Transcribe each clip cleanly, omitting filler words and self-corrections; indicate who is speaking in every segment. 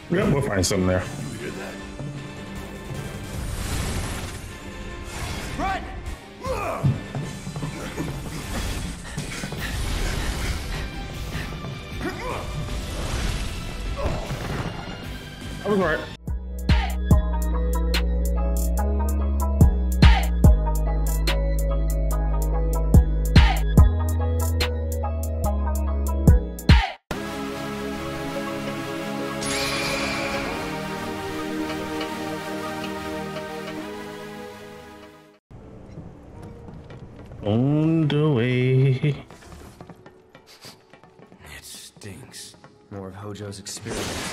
Speaker 1: Yeah, we'll find something there.
Speaker 2: You hear that?
Speaker 3: Run!
Speaker 1: I was right. On the way.
Speaker 3: It stinks. More of Hojo's experiments.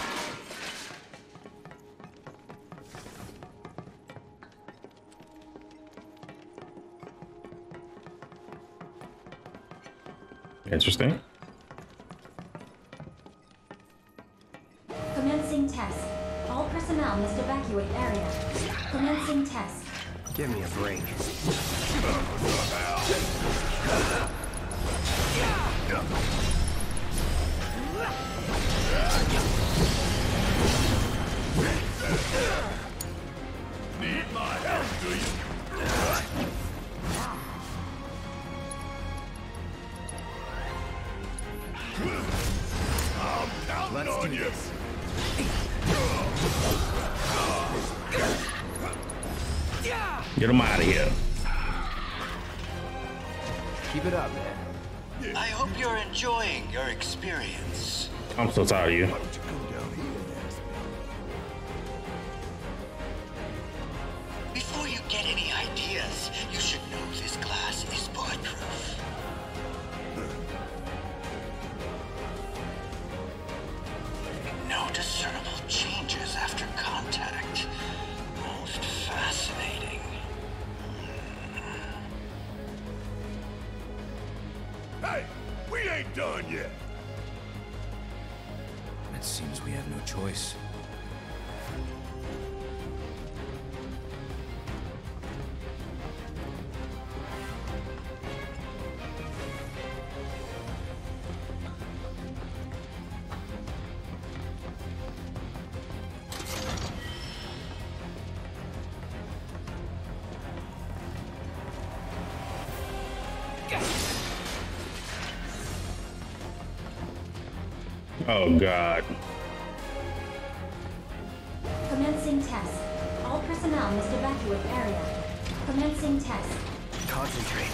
Speaker 1: Interesting.
Speaker 4: Commencing test. All personnel must evacuate area. Commencing test.
Speaker 3: Give me a break.
Speaker 2: Need my help, do you? I'm counting on you.
Speaker 1: Get him out of here.
Speaker 3: Keep it up, man.
Speaker 5: I hope you're enjoying your experience.
Speaker 1: I'm so tired of you.
Speaker 2: Why don't you come down here and ask me?
Speaker 5: Before you get any ideas, you should know this glass is bulletproof. No discernible changes after contact. Most fascinating.
Speaker 2: Hey, we ain't done yet.
Speaker 3: It seems we have no choice.
Speaker 1: Oh God.
Speaker 4: Commencing test. All personnel must evacuate area. Commencing test.
Speaker 3: Concentrate.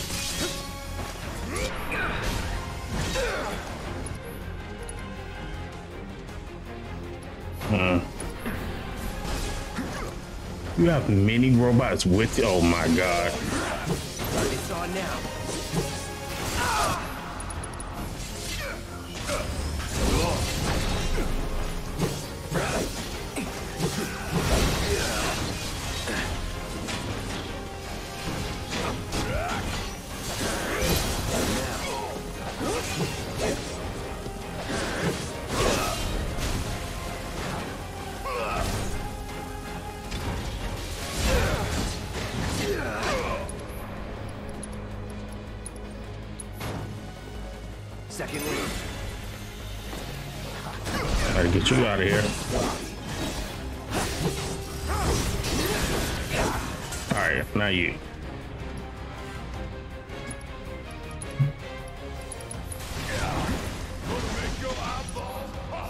Speaker 1: You have mini robots with you. Oh my God.
Speaker 3: It's on now. Second lead.
Speaker 1: Gotta get you out of here. All right, now you.
Speaker 2: Gonna make your eyeballs pop.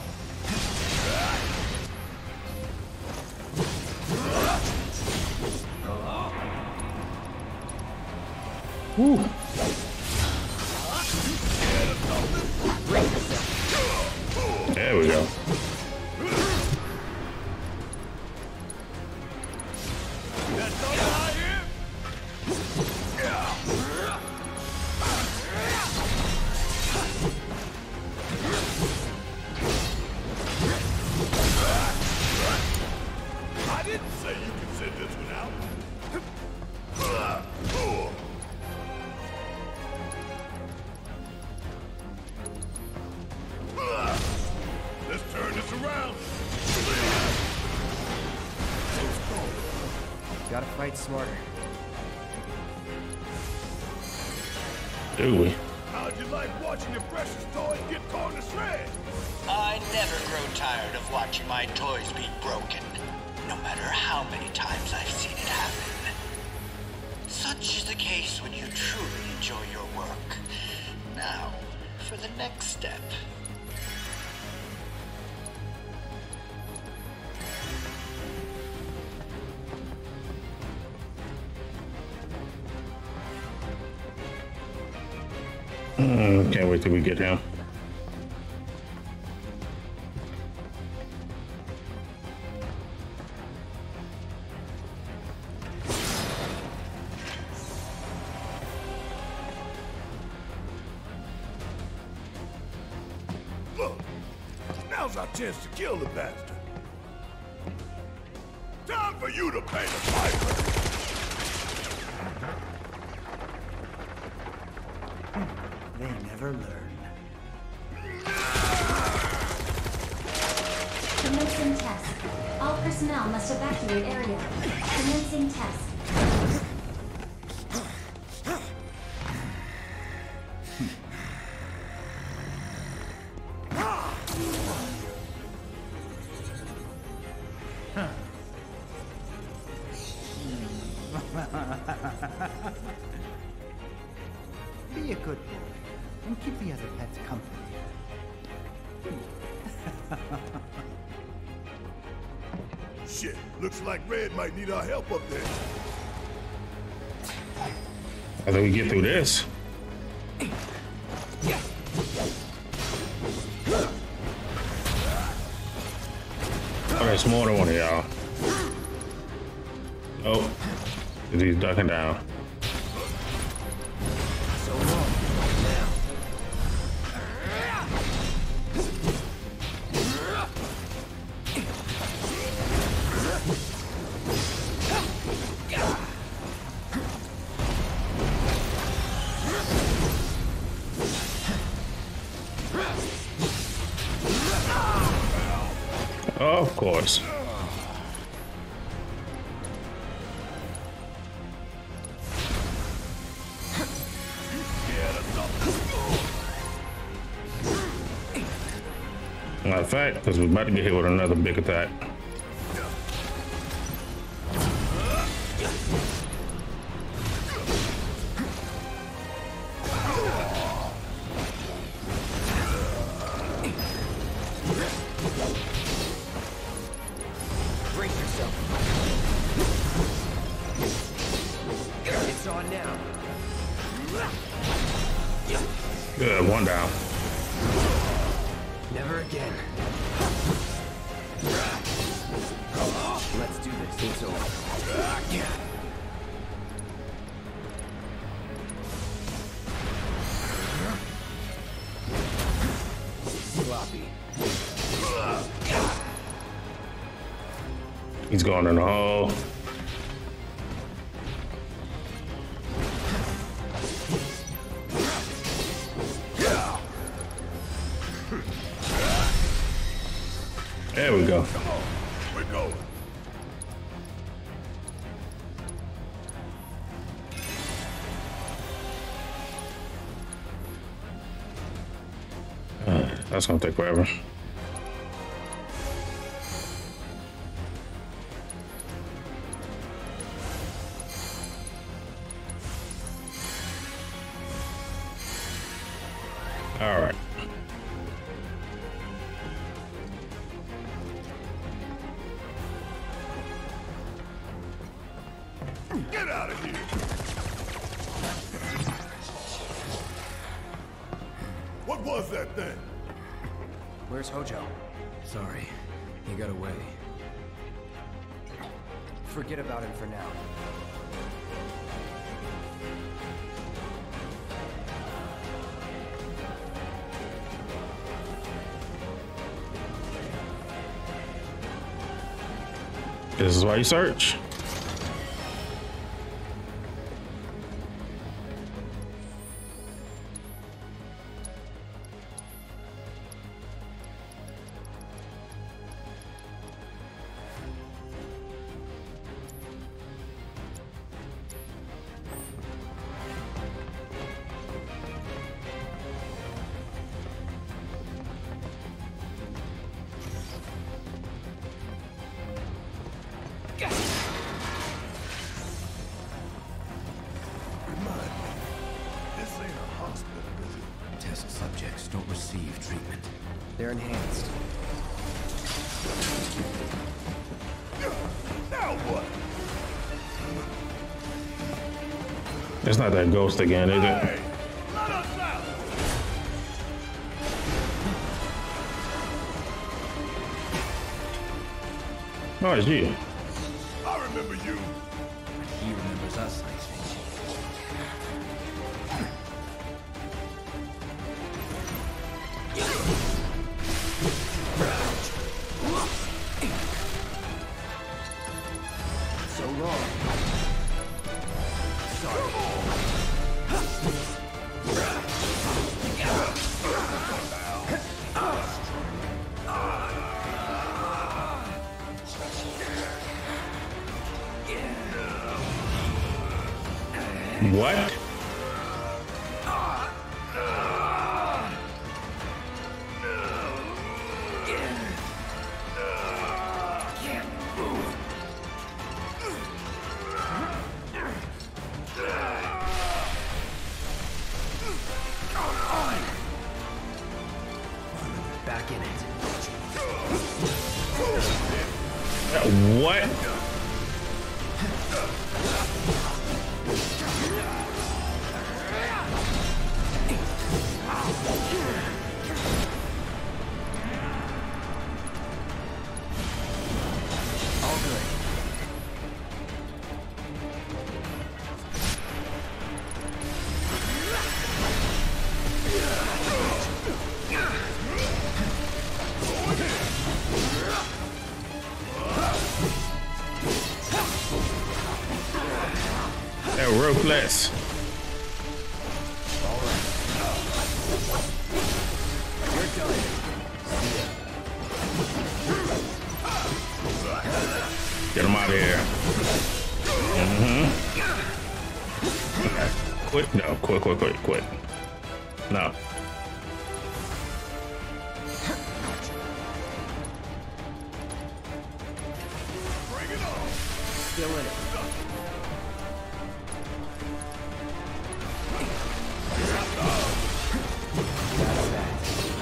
Speaker 1: Woo. There we go.
Speaker 2: That's all I hear. I didn't say you could sit this one out. Let's turn this around.
Speaker 3: Gotta fight smarter.
Speaker 1: Do we?
Speaker 2: How How'd you like watching your precious toys get torn to shreds?
Speaker 5: I never grow tired of watching my toys be broken, no matter how many times I've seen it happen. Such is the case when you truly enjoy your work. Now, for the next step.
Speaker 1: Can't wait till we get him.
Speaker 2: Look, now's our chance to kill the bastard. Time for you to pay the piper.
Speaker 3: They never learn.
Speaker 4: Commencing test. All personnel must evacuate area. Commencing test.
Speaker 6: Be a good boy and keep the other pets company.
Speaker 2: Shit, looks like Red might need our help up there.
Speaker 1: I think we get through this. Oh, there's more than one of y'all. Oh, he's ducking down.
Speaker 3: So long. Now.
Speaker 1: Of course. Matter of fact, because we're about to get hit with another big attack.
Speaker 3: Brace yourself. It's on now.
Speaker 1: Good, one down.
Speaker 3: Never again. Let's do this. It's over. Sloppy.
Speaker 1: He's going in the hole. There we go.
Speaker 2: Come on, we're going.
Speaker 1: That's gonna take forever. All right.
Speaker 2: Get out of here. What was that thing?
Speaker 3: Where's Hojo? Sorry, he got away. Forget about him for now.
Speaker 1: This is why you search.
Speaker 2: ain't a hospital, is it?
Speaker 3: Test subjects don't receive treatment.
Speaker 7: They're enhanced.
Speaker 2: Now what?
Speaker 1: It's not that ghost again, is it?
Speaker 2: Hey, let us out!
Speaker 1: Oh, it's you.
Speaker 2: I remember you.
Speaker 3: He remembers us, I think.
Speaker 7: So long.
Speaker 1: What?
Speaker 7: Back in it.
Speaker 1: What?
Speaker 7: All good.
Speaker 1: They're ruthless. Get him out of here. Okay. Quit. No, quit. No.
Speaker 2: Bring it on.
Speaker 7: Still in it. That's that.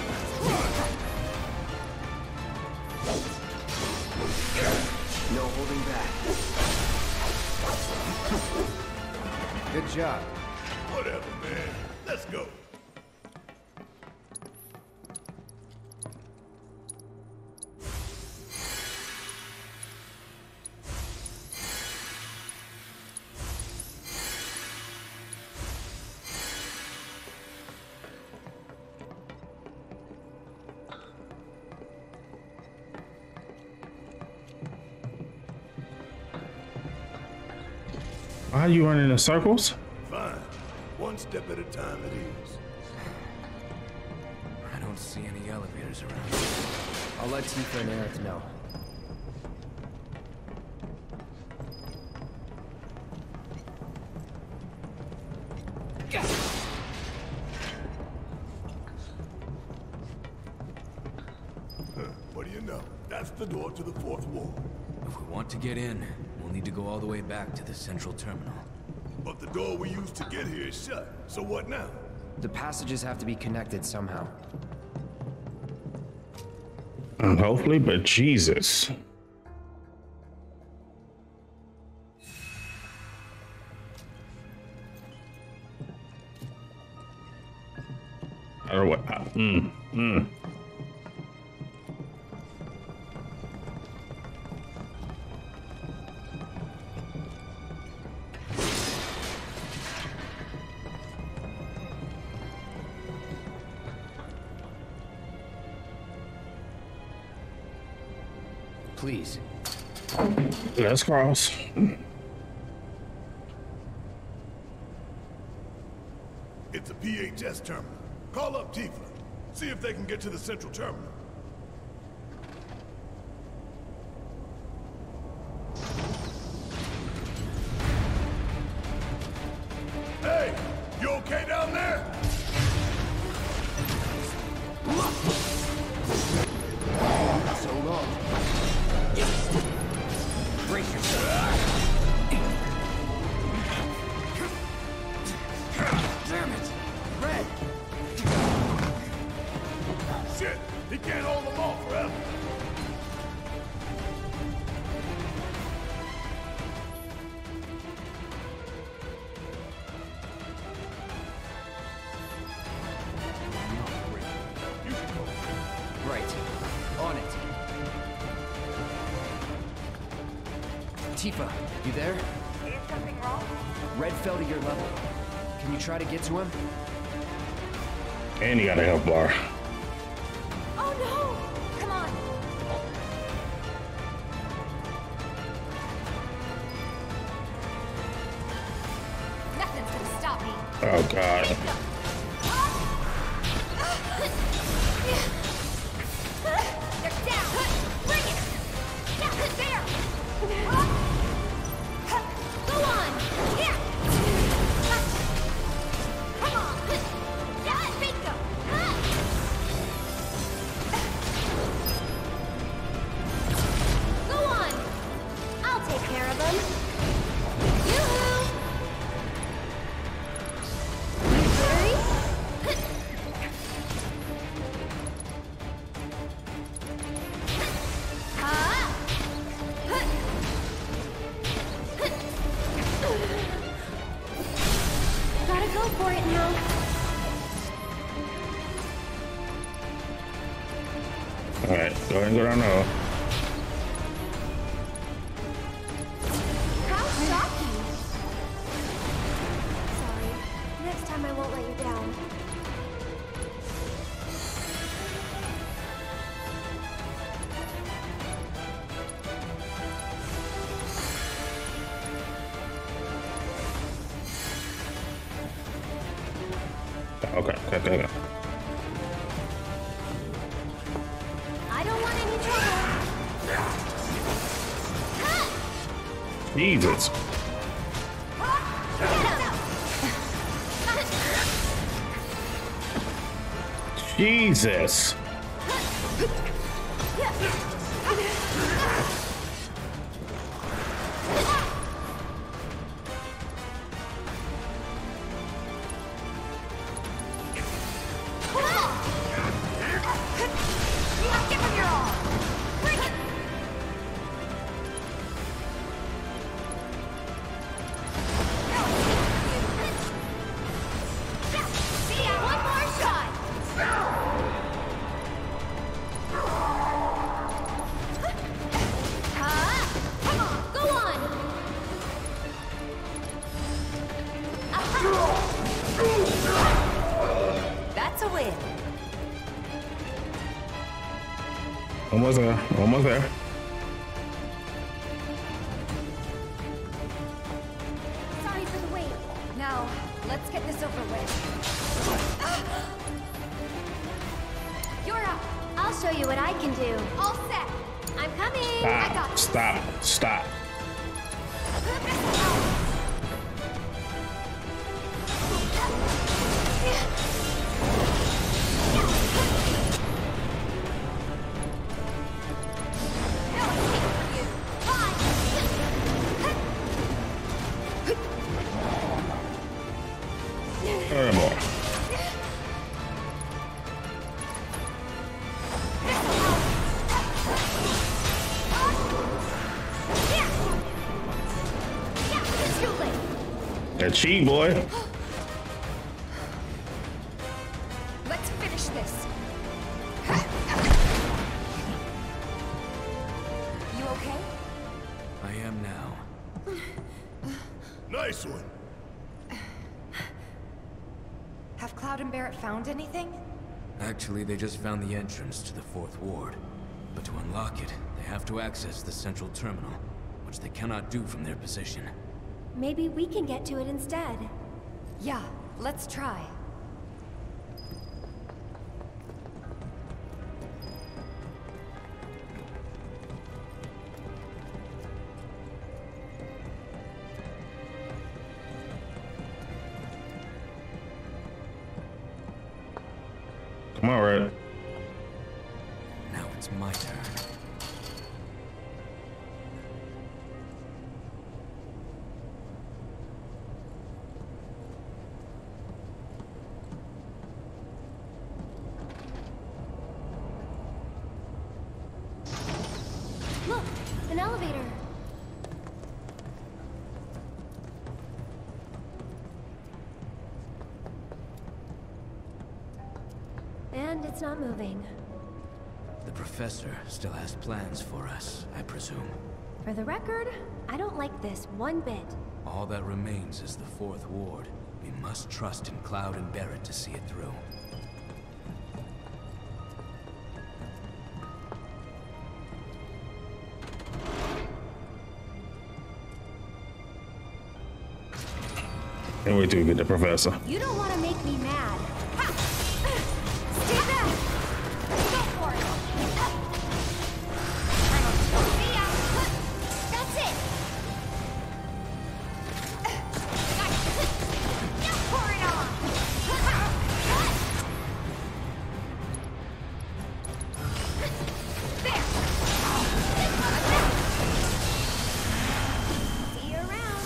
Speaker 7: No holding back. Good job.
Speaker 2: Whatever, man. Let's go.
Speaker 1: Why are you running in circles?
Speaker 2: Fine. One step at a time it is.
Speaker 3: I don't see any elevators around.
Speaker 7: I'll let Tifa and Aerith know.
Speaker 2: What do you know? That's the door to the fourth wall.
Speaker 3: If we want to get in, we'll need to go all the way back to the central terminal.
Speaker 2: But the door we used to get here is shut. So what now?
Speaker 7: The passages have to be connected somehow.
Speaker 1: Hopefully, but Jesus. I don't know what.
Speaker 7: Please.
Speaker 1: Let's cross.
Speaker 2: It's a PHS terminal. Call up Tifa. See if they can get to the central terminal. Hey, you okay down there?
Speaker 7: So long. Brace yourself.
Speaker 3: Damn it!
Speaker 2: He can't hold them all forever. You should go.
Speaker 7: Right. On it. Tifa, you there?
Speaker 8: Is something wrong?
Speaker 7: Red fell to your level. Can you try to get to him?
Speaker 1: And you got a health bar.
Speaker 8: Oh no! Come on! Nothing's gonna stop me.
Speaker 1: Oh god.
Speaker 8: They're down! Bring it! Yeah, there! Go on! Yeah! Come on! Yeah, bingo! Go on! I'll take care of them. Yoo-hoo! Gotta go for it now.
Speaker 1: Alright, go ahead and go down now.
Speaker 8: How shocking! Sorry. Next time I won't let you down.
Speaker 1: Okay.
Speaker 8: I don't want any trouble.
Speaker 1: Jesus. Jesus.
Speaker 8: Give him your all. Bring it. See ya. One more shot. Come on, go on. That's a win.
Speaker 1: Almost there. Almost there.
Speaker 8: Sorry for the wait. Now, let's get this over with. You're up. I'll show you what I can do. All set. I'm coming. I got this.
Speaker 1: Stop. More. That cheat, boy.
Speaker 8: Let's finish this. You okay?
Speaker 3: I am now.
Speaker 2: Nice one.
Speaker 8: Have Cloud and Barrett found anything?
Speaker 3: Actually, they just found the entrance to the 4th Ward. But to unlock it, they have to access the central terminal, which they cannot do from their position.
Speaker 8: Maybe we can get to it instead. Yeah, let's try.
Speaker 1: Come on, Red.
Speaker 3: Now it's my turn.
Speaker 8: And it's not moving.
Speaker 3: The professor still has plans for us, I presume.
Speaker 8: For the record, I don't like this one bit.
Speaker 3: All that remains is the Fourth Ward. We must trust in Cloud and Barrett to see it through.
Speaker 1: Can't wait till we get the professor.
Speaker 8: You don't want to make me mad. Ha! Stay back! Go for it! See ya! That's it! Now pour it on! There! See you around.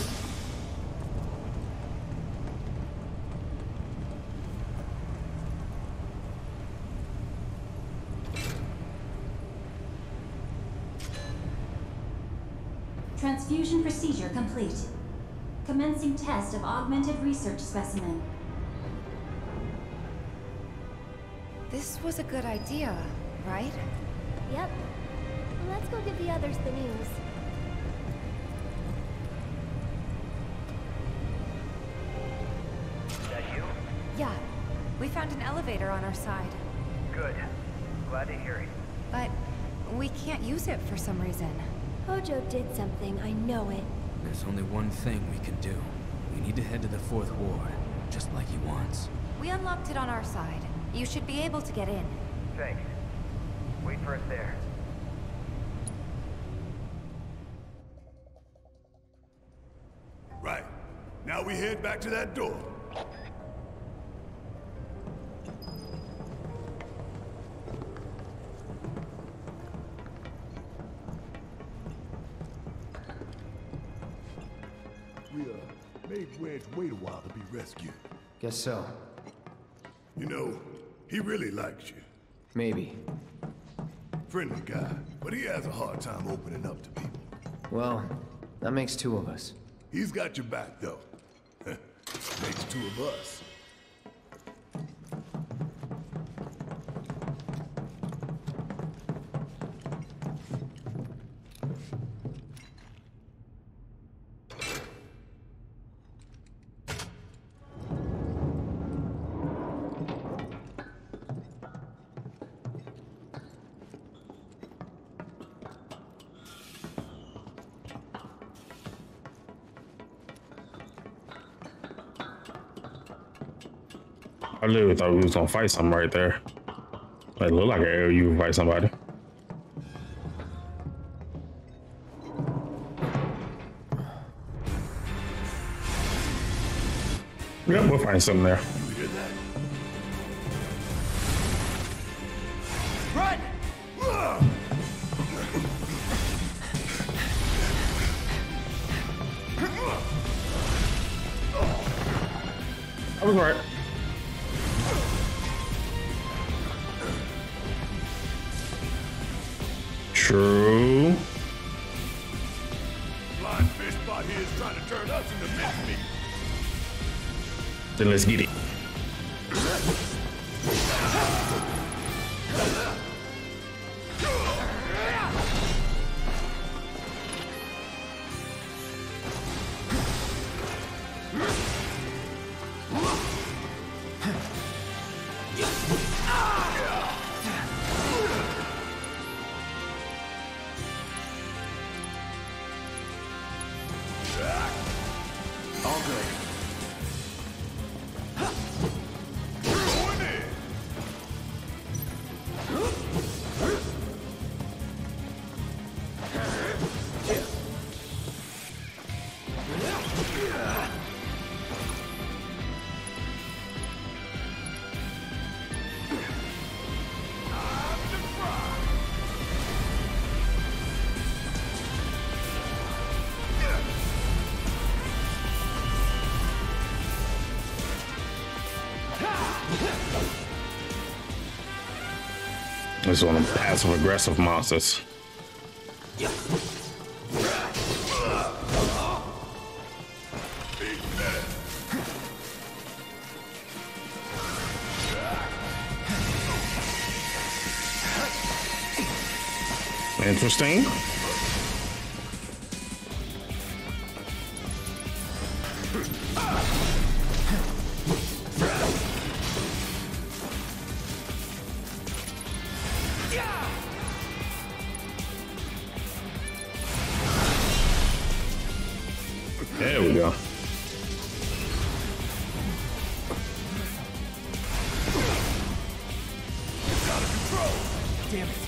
Speaker 4: Transfusion procedure complete. Commencing test of augmented research specimen.
Speaker 9: This was a good idea, right?
Speaker 8: Yep. Let's go give the others the news.
Speaker 10: Is that you?
Speaker 9: Yeah. We found an elevator on our side.
Speaker 10: Good. Glad to hear it.
Speaker 9: But we can't use it for some reason.
Speaker 8: Hojo did something, I know it.
Speaker 3: There's only one thing we can do. We need to head to the Fourth Ward, just like he wants.
Speaker 9: We unlocked it on our side. You should be able to get in.
Speaker 10: Thanks. Wait for us there.
Speaker 2: Right. Now we head back to that door. We made Wedge wait a while to be rescued.
Speaker 7: Guess so.
Speaker 2: You know, he really likes you.
Speaker 7: Maybe.
Speaker 2: Friendly guy, but he has a hard time opening up to people.
Speaker 7: Well, that makes two of us.
Speaker 2: He's got your back, though. Makes two of us.
Speaker 1: I literally thought we was gonna fight something right there. Like, look like an area you would fight somebody. Yep, we'll find something there.
Speaker 2: You hear that?
Speaker 7: Run!
Speaker 1: I was right. True.
Speaker 2: Blind fish spot here is trying to turn us into mincemeat.
Speaker 1: Then let's get it.
Speaker 7: All good.
Speaker 2: Going in.
Speaker 1: This is one of them passive aggressive monsters. Interesting. There we go.
Speaker 6: Damn it.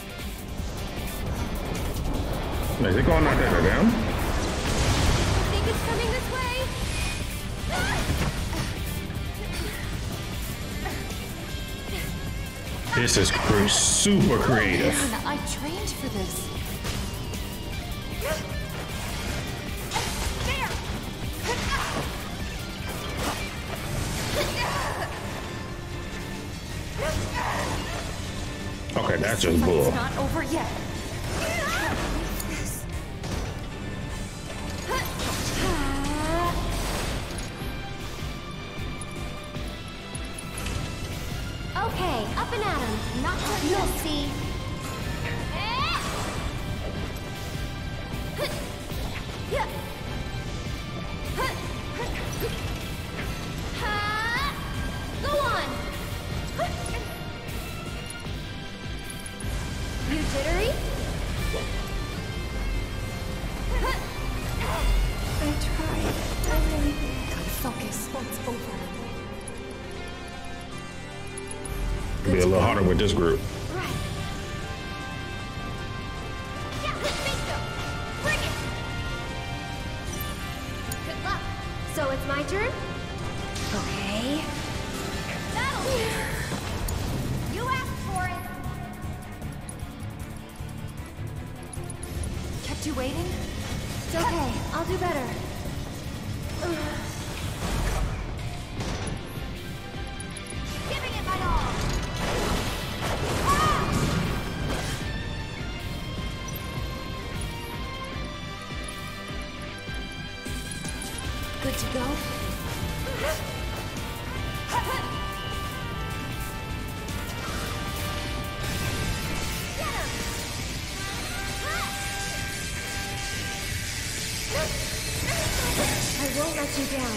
Speaker 1: Is it going out there down?
Speaker 8: I think it's coming this way.
Speaker 1: This is super creative.
Speaker 9: Man, I trained for this.
Speaker 1: Okay, that's just bull.
Speaker 9: It's not over yet.
Speaker 8: Okay, up and at 'em. Not what you'll see. Go on. You jittery?
Speaker 9: I tried. I really gotta focus. It's over.
Speaker 1: Be a little harder with this group.
Speaker 8: Right. Yeah, bingo. Bring it. Good luck. So it's my turn? Okay. That'll do. You asked for it.
Speaker 9: Kept you waiting?
Speaker 8: It's okay. I'll do better. Giving it my all.
Speaker 9: Good to go?
Speaker 8: I won't let you down.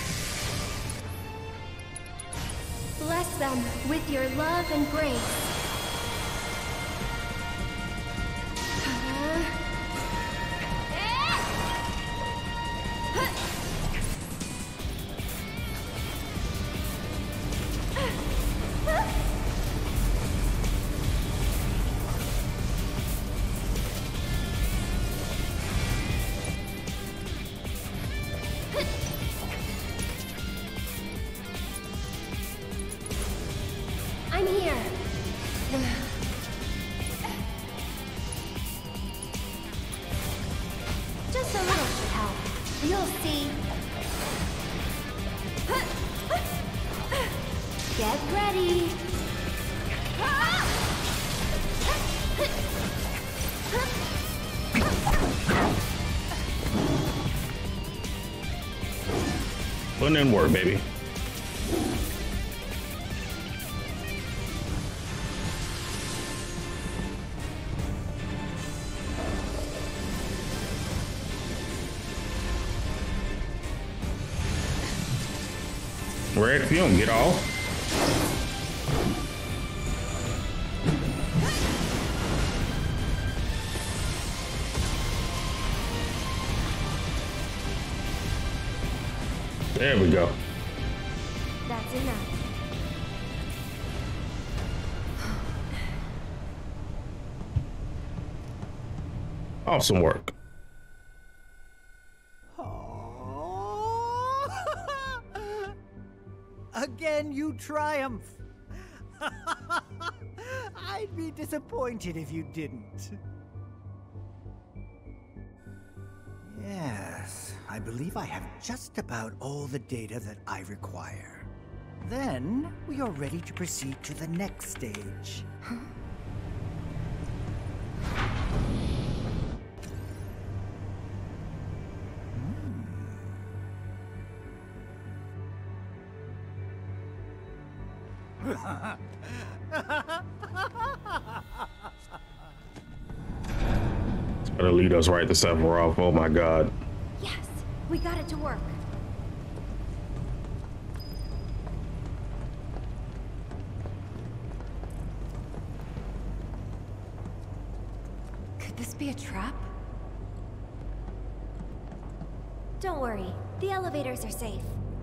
Speaker 8: Bless them with your love and grace. I'm here. Just a little should help. You'll see. Get ready.
Speaker 1: Putting in work, baby. Red, if you don't get off. There we go.
Speaker 8: That's enough.
Speaker 1: Awesome work.
Speaker 6: Again, you triumph. I'd be disappointed if you didn't. Yes, I believe I have just about all the data that I require. Then, we are ready to proceed to the next stage.
Speaker 1: That'll lead us right to Sephiroth. Oh my god.
Speaker 8: Yes, we got it to work.
Speaker 9: Could this be a trap?
Speaker 8: Don't worry, the elevators are safe.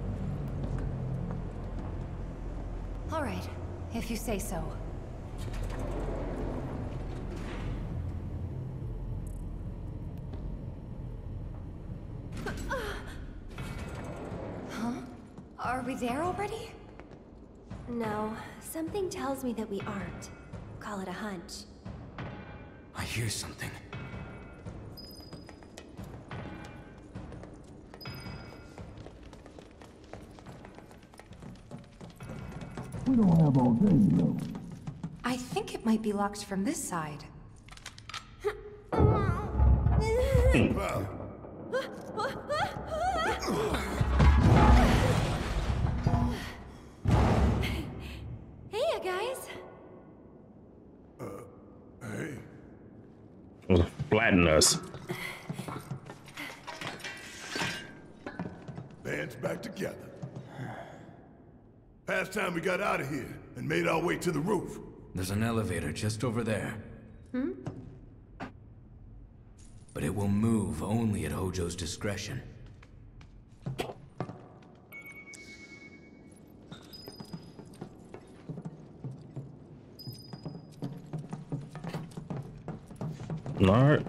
Speaker 9: All right, if you say so. Huh? Are we there already?
Speaker 8: No, something tells me that we aren't. Call it a hunch.
Speaker 3: I hear something.
Speaker 2: We don't have all day, you know.
Speaker 9: I think it might be locked from this side.
Speaker 2: Wow.
Speaker 8: Hey, you guys.
Speaker 2: Hey.
Speaker 1: Flatten us.
Speaker 2: Band's back together. Past time we got out of here and made our way to the roof.
Speaker 3: There's an elevator just over there. But it will move only at Hojo's discretion.
Speaker 1: All right.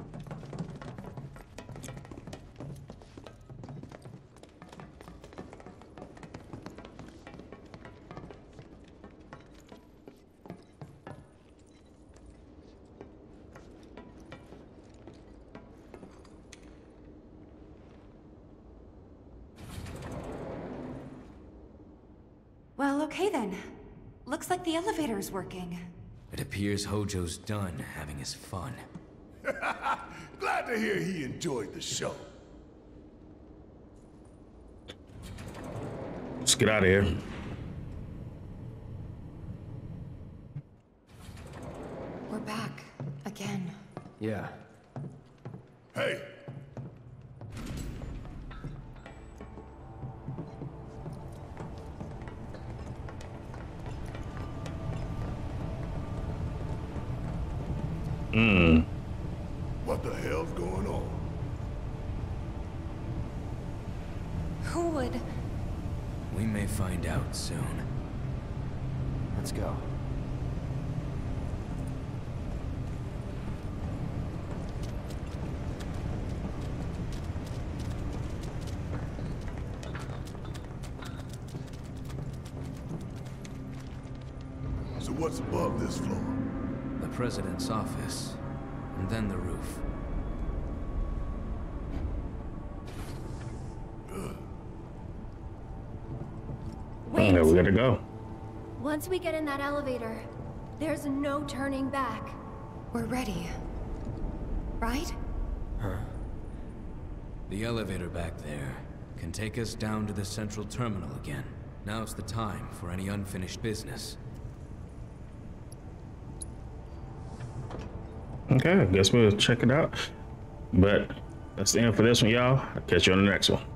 Speaker 9: Well, okay then. Looks like the elevator is working.
Speaker 3: It appears Hojo's done having his fun.
Speaker 2: Glad to hear he enjoyed the show.
Speaker 1: Let's get out of here.
Speaker 9: We're back. Again.
Speaker 7: Yeah.
Speaker 2: Hey, what the hell's going on?
Speaker 9: Who would...
Speaker 3: We may find out soon.
Speaker 7: Let's go.
Speaker 2: So what's above this floor?
Speaker 3: The president's office, and then the roof.
Speaker 8: Wait.
Speaker 1: Yeah, we gotta go.
Speaker 8: Once we get in that elevator, there's no turning back.
Speaker 9: We're ready. Right?
Speaker 3: The elevator back there can take us down to the central terminal again. Now's the time for any unfinished business.
Speaker 1: Okay, I guess we'll check it out. But that's the end for this one, y'all. I'll catch you on the next one.